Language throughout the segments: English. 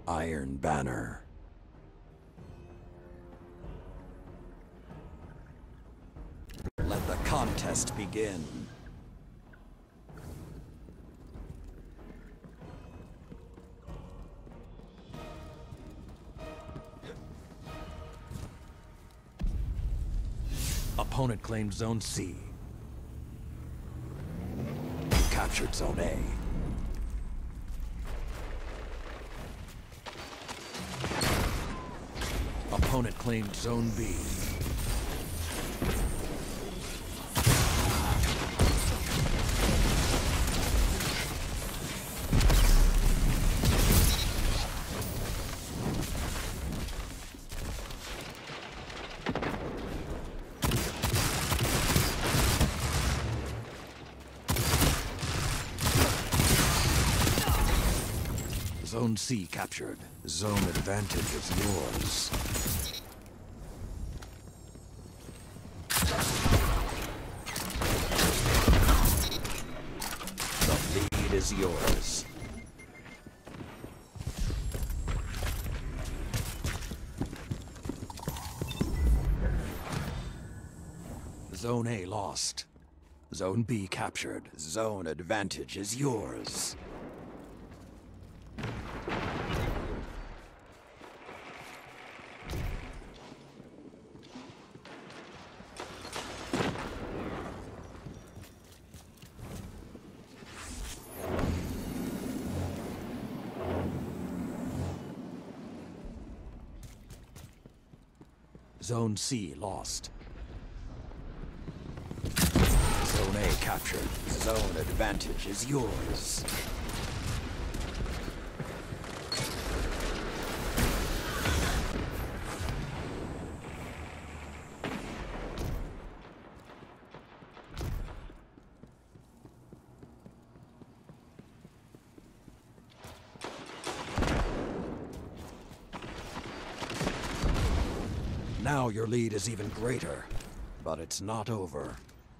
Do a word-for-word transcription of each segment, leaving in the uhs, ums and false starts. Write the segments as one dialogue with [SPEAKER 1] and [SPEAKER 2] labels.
[SPEAKER 1] Iron Banner. Let the contest begin. Opponent claimed Zone C. You captured Zone A. Opponent claimed Zone B. Zone C captured. Zone advantage is yours. The lead is yours. Zone A lost. Zone B captured. Zone advantage is yours. Zone C lost. Zone A captured. Zone advantage is yours. Now your lead is even greater, but it's not over.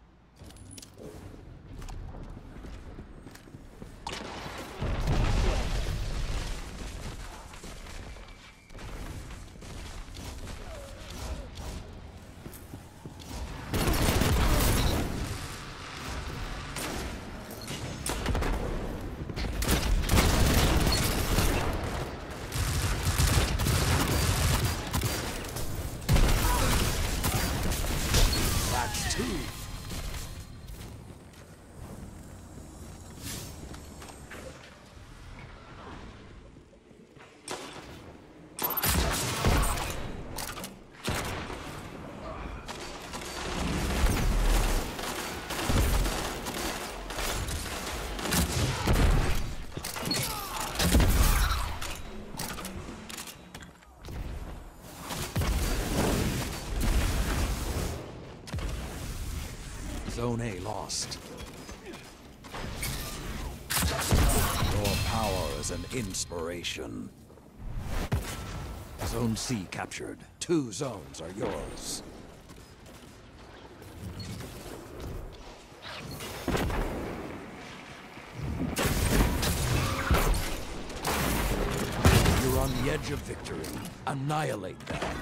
[SPEAKER 1] Two. Zone A lost. Your power is an inspiration. Zone C captured. Two zones are yours. You're on the edge of victory. Annihilate them.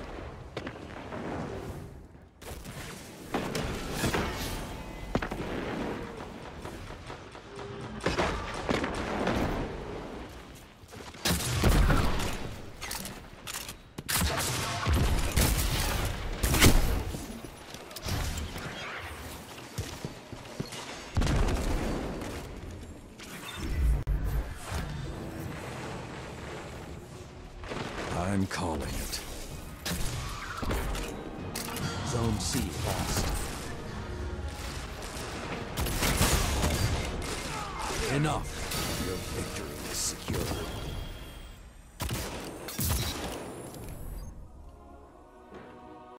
[SPEAKER 1] I'm calling it. Zone C lost. Enough. Your victory.